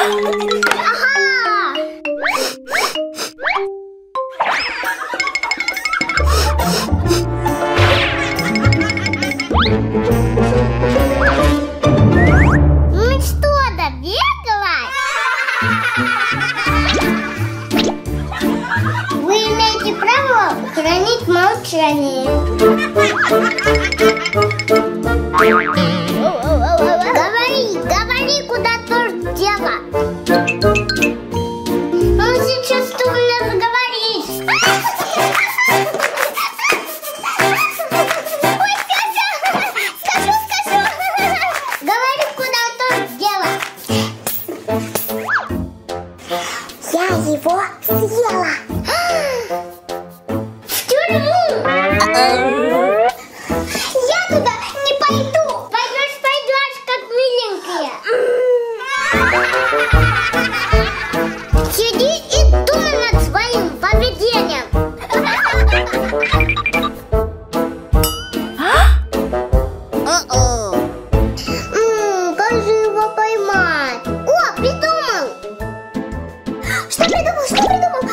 Ну что, добегалась? Вы имеете право хранить молчание. Говори, куда тоже дело. Он сейчас ты у меня заговоришь. Скажу. Говори, куда тоже дело. Я его съела. В тюрьму. Я туда не пойду. Пойдешь, как миленькая. Сиди и думай над своим поведением. Как же его поймать? О, придумал! Что придумал?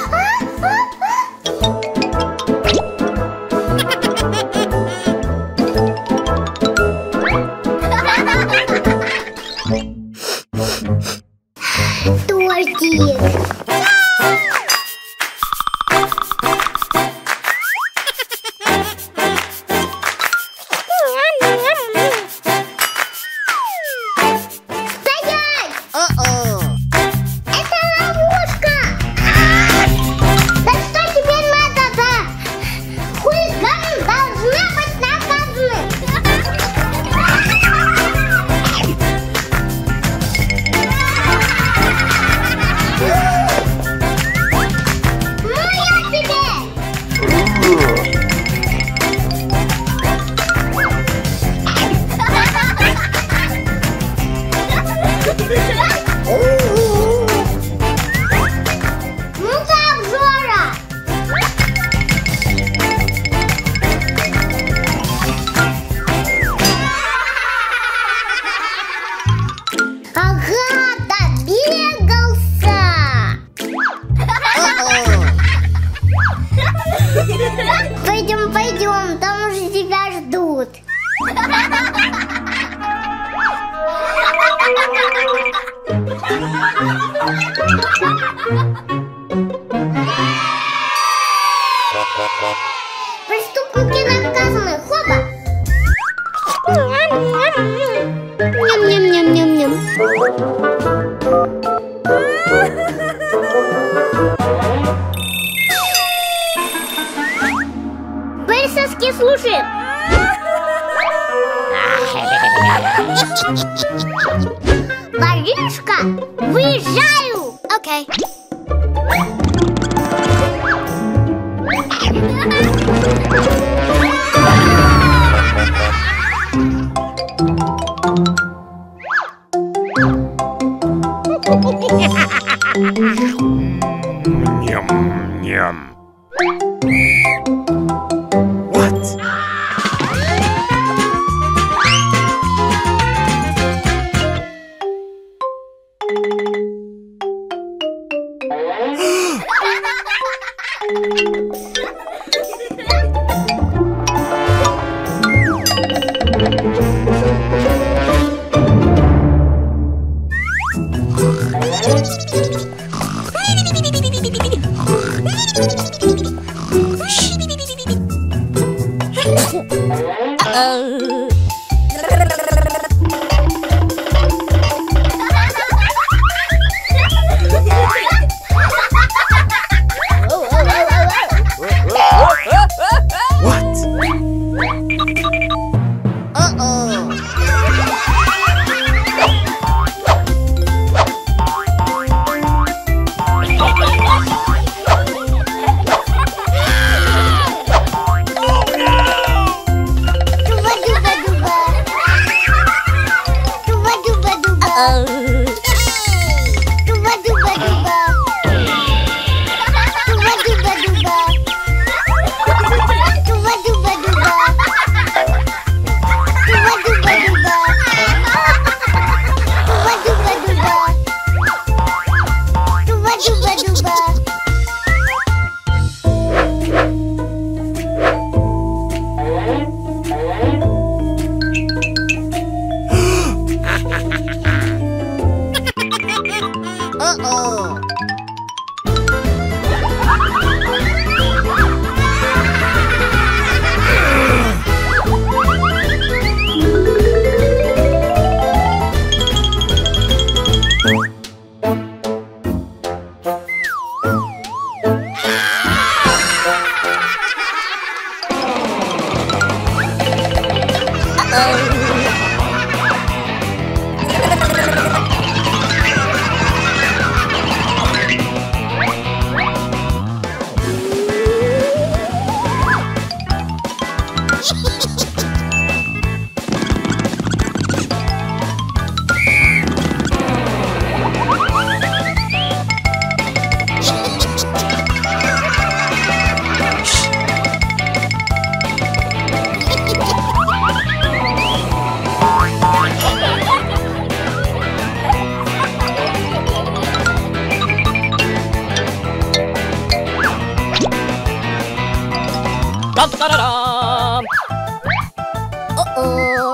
Тортик. Стоять! Это ловушка! Да что тебе надо-то? Хулиганы должны быть наказаны! Ну я тебе! Ну-ка, обжора! Ага, добегался! Пойдем, там уже тебя ждут. Преступники наказаны, хоба! Ням-ням-ням-ням-ням. Полицейский слушает. Воришка, выезжаю. Окей. Ням-ням. What? Дуба-дуба-дуба. Та-та-да-дам! О-о.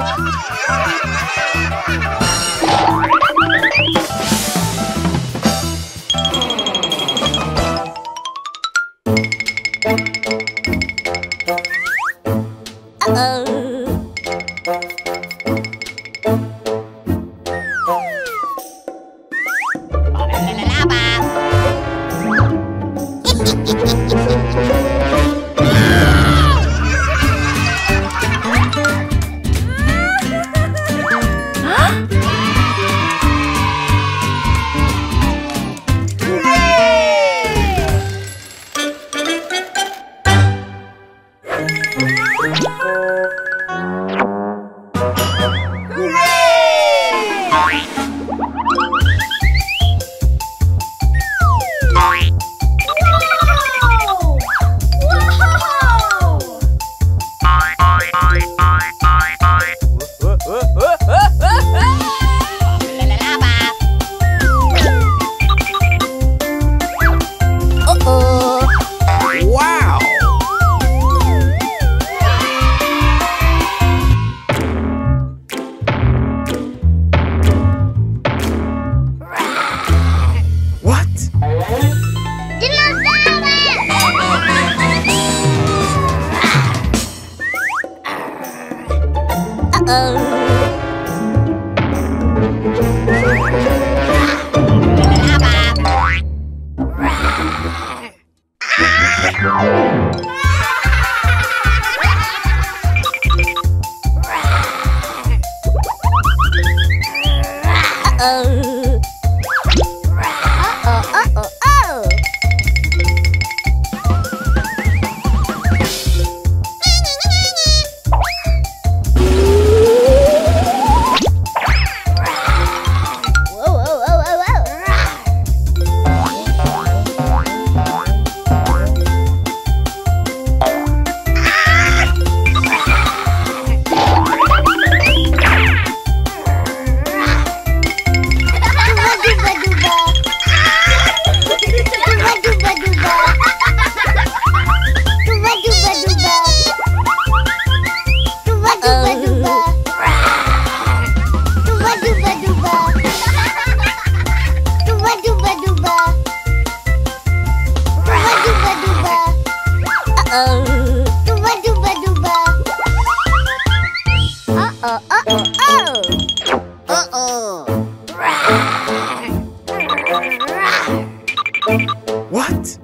What?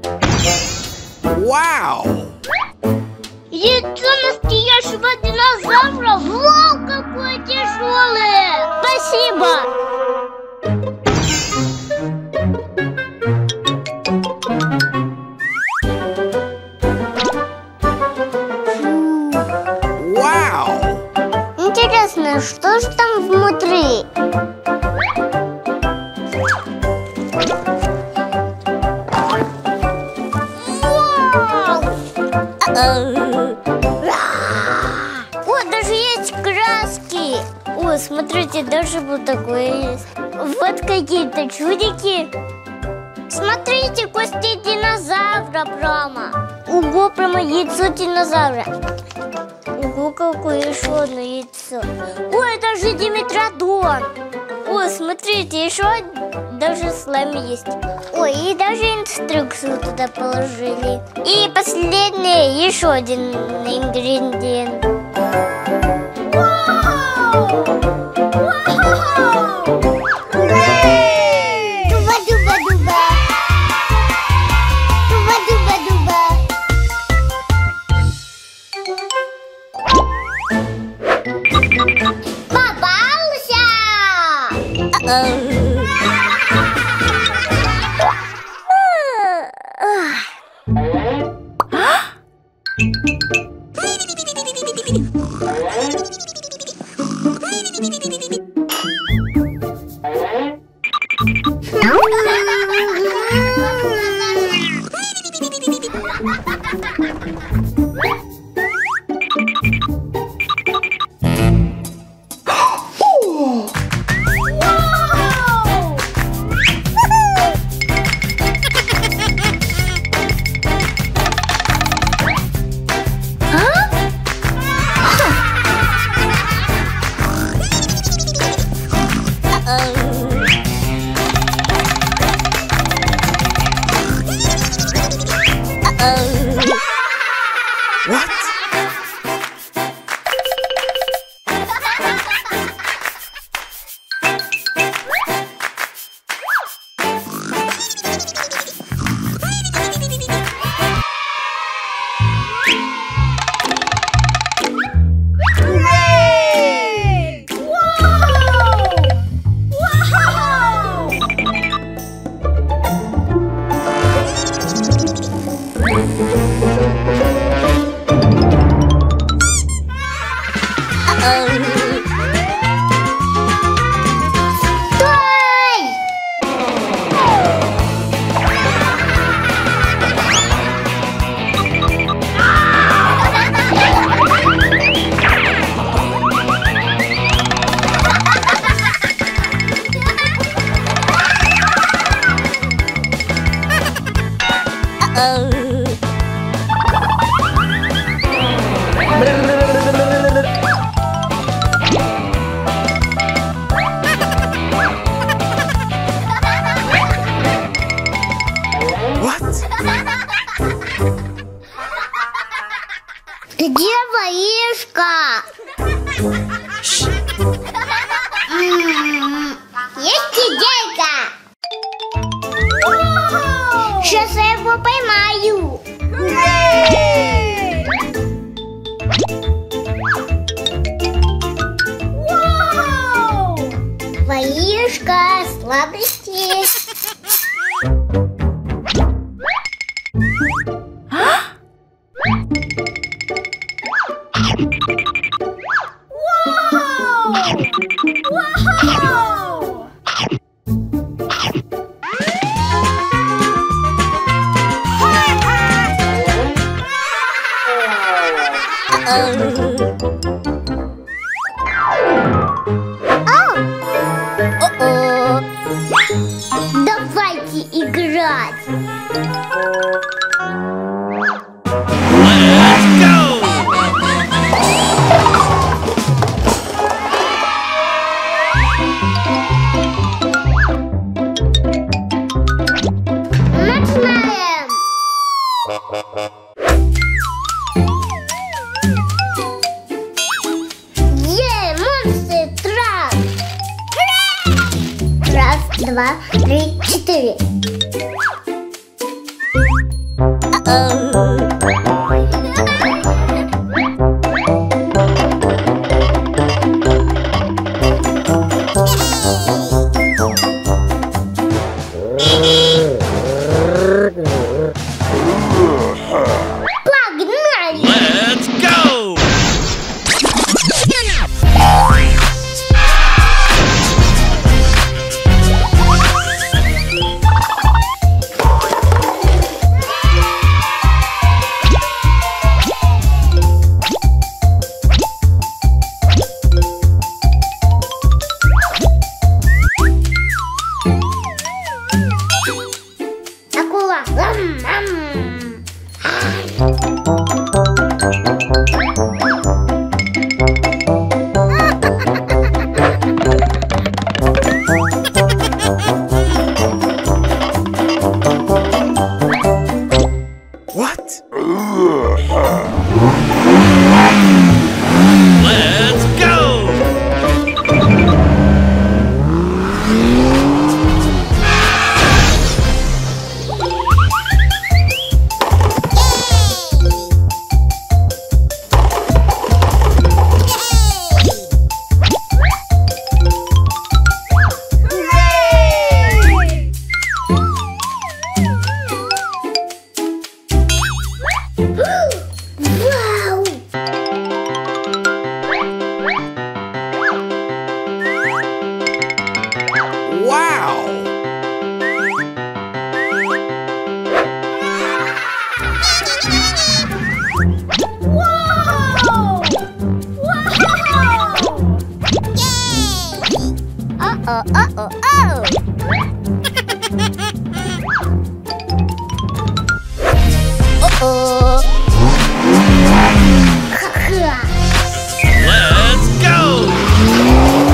Wow! Яйцо настоящего динозавра! Вау, какое тяжелое! Спасибо! Wow! Интересно, что же там внутри? О, даже есть краски. О, смотрите, даже вот такое есть. Вот какие-то чудики. Смотрите, кости динозавра прямо. Ого, прямо яйцо динозавра. Ого, какое еще одно яйцо. О, это же Димитродон. О, смотрите, еще даже слайм есть. Ой, и даже инструкцию туда положили. И последний, еще один ингредиент. Вау! Дуба-дуба-дуба. Дуба-дуба-дуба. Попался! What? Где воришка? Есть идейка. Сейчас я его поймаю. Воришка, слабости. Давайте играть. Let's go! Начинаем. Монстры трак. Раз, два, три, четыре. Погнали! Let's go! Акула. What? Let's go! Вау! Wow! Ха-ха! Let's go!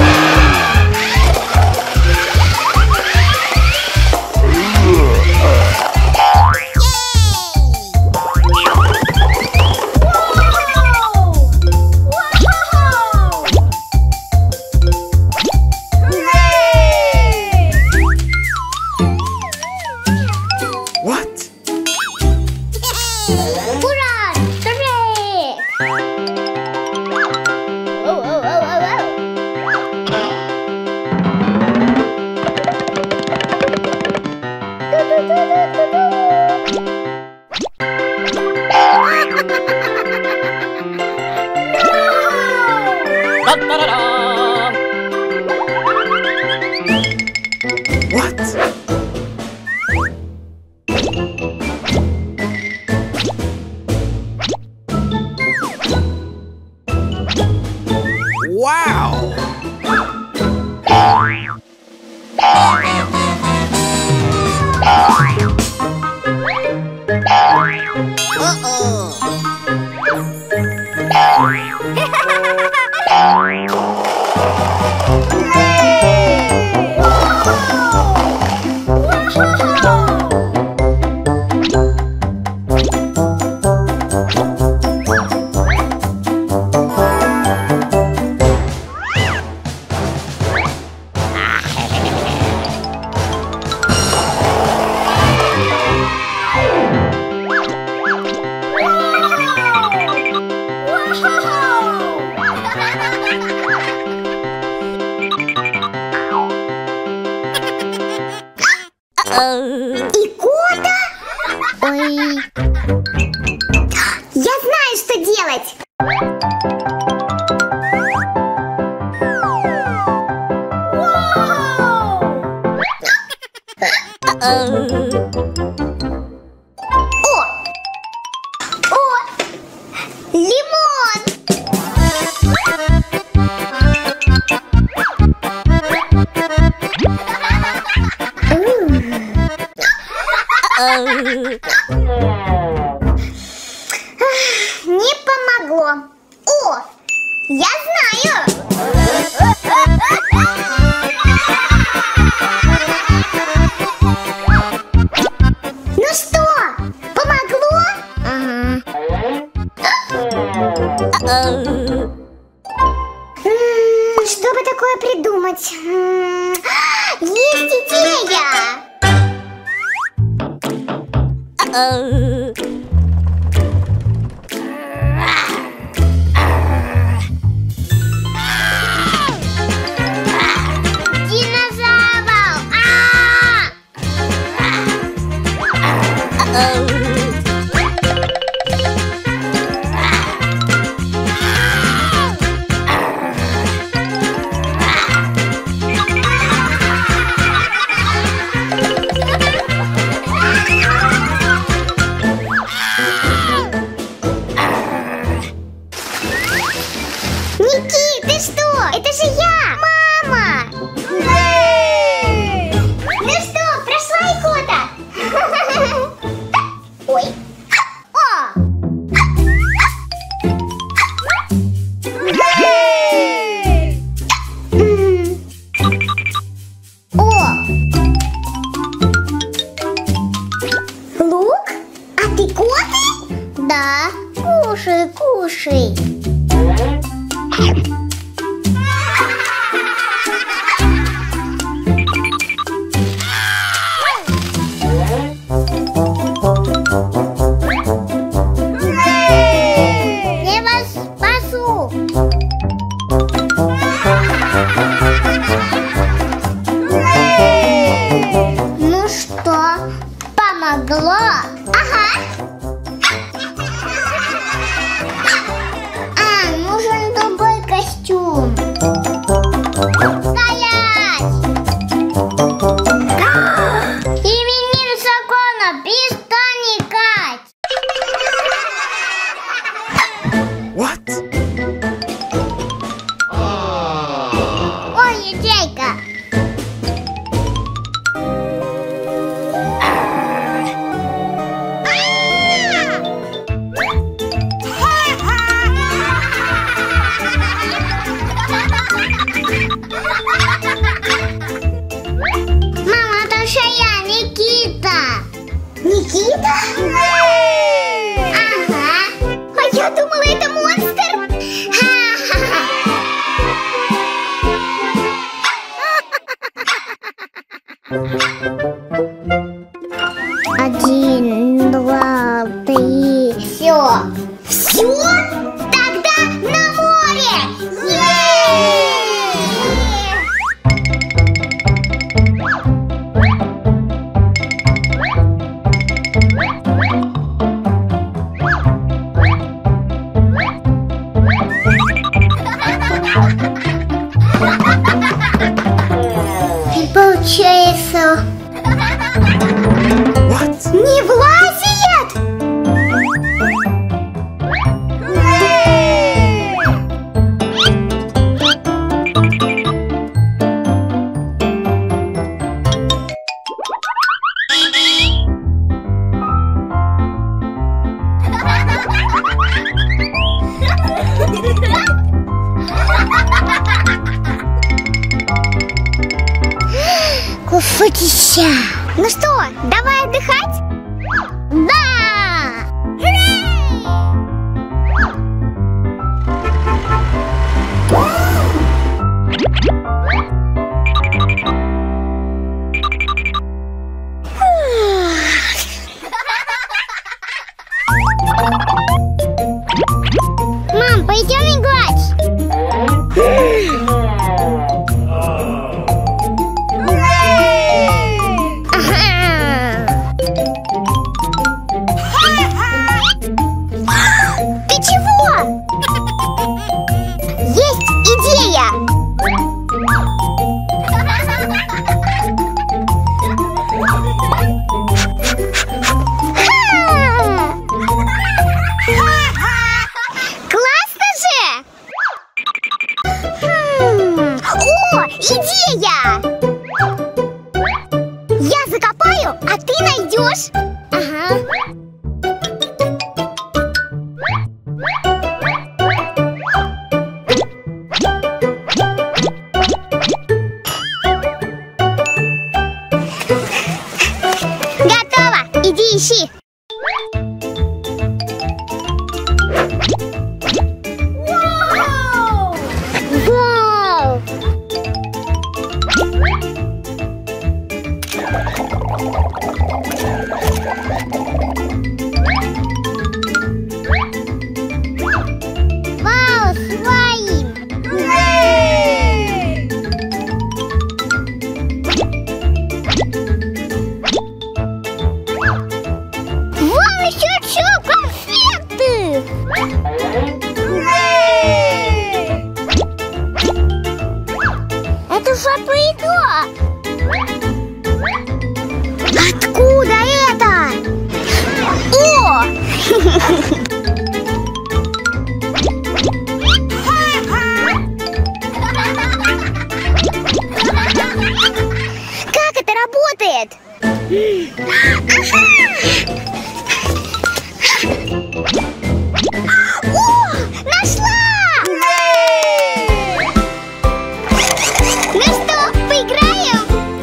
Икота? Ой. Я знаю, что делать. О, лимон. Не помогло. О, я знаю. Ну что, помогло? Ага. Что бы такое придумать? Есть идея! Динозавр! Никит, ты что? Это же я! Мама! Ну что, прошла икота? Ой. О! О! Лук? От икоты? Да, кушай, кушай. Я вас спасу. Ну что, помогло? Ага. Нужен другой костюм. Стоять! Именем закона перестаникать. What? Ой, ячейка. Мама, это же я, Никита. Никита? Ага. А я думала, это монстр. Один, два, три. Все. Все? Тогда на море! Не получается. What? Не влазит! Фотища. Ну что, давай отдыхать? Да! Мам, пойдем играть. Ты чего? Есть идея. Классно же! О, идея! Я закопаю, а ты найдешь. Ага. Готово! Иди ищи. Вау! Вау, слайм! Вон еще что, конфеты! Это же еда! Откуда это? О! Как это работает? О, нашла! Ну что, поиграем?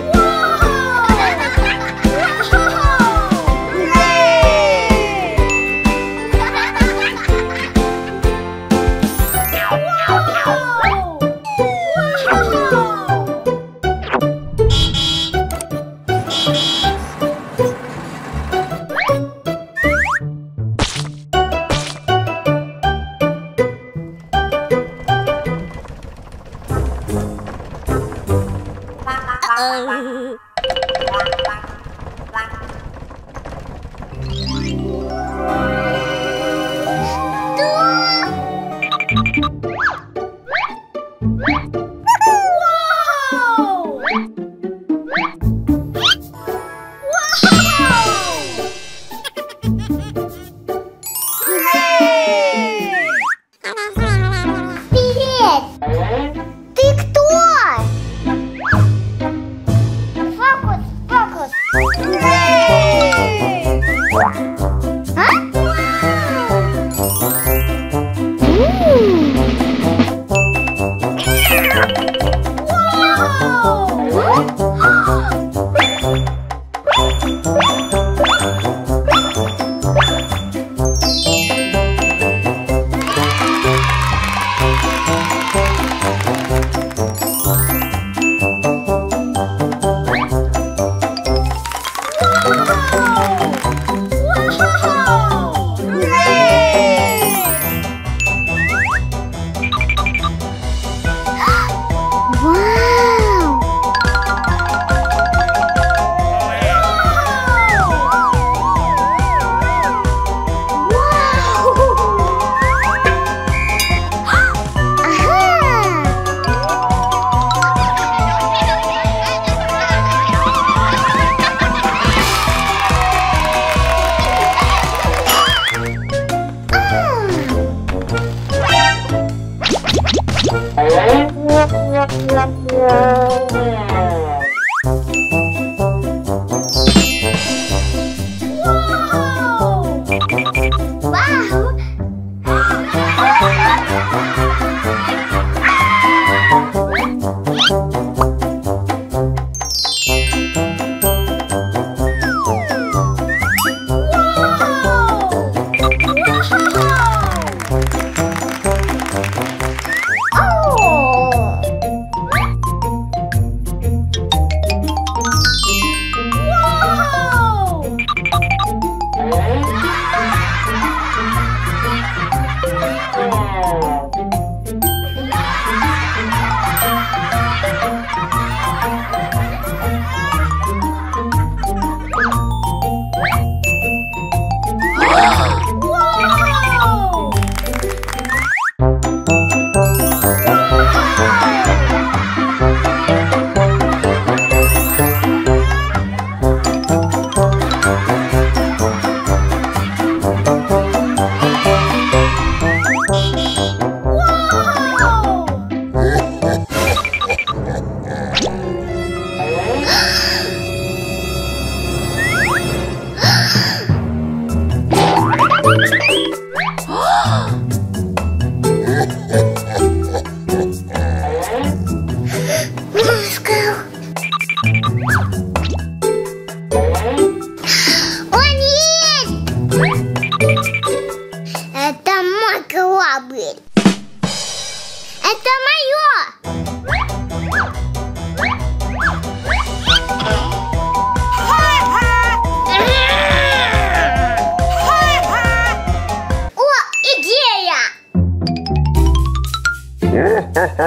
Привет! Ты кто? Фокус, фокус. А?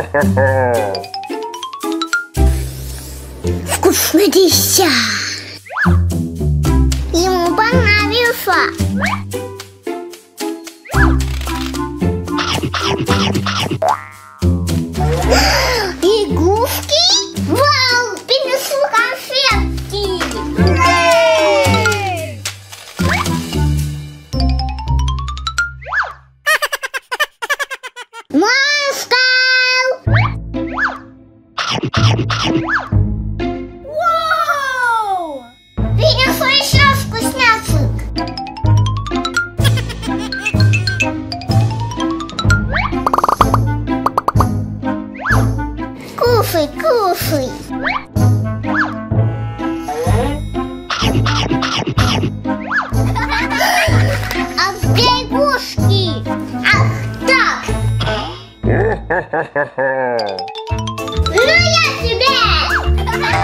Вкуснотища! Ему понравился. Игрушки? Вау! Принесу конфетки! Монстр! Вау! Принесу еще вкусняшек. Кушай, кушай. А где игрушки? Ах, так. Ну я тебе!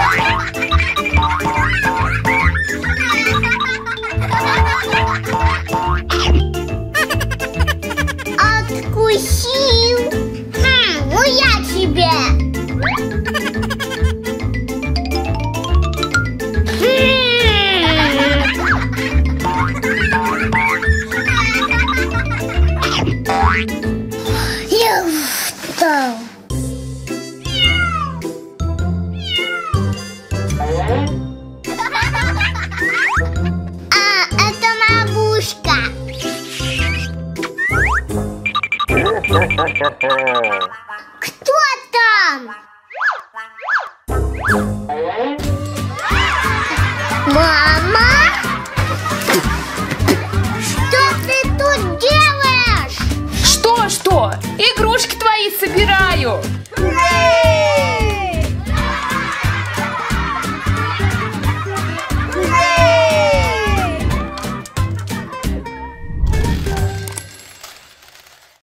Откусил. Ну я тебе! Я устал. Это бабушка. Кто там? Мама? Что ты тут делаешь? Что? Игрушки твои собираю.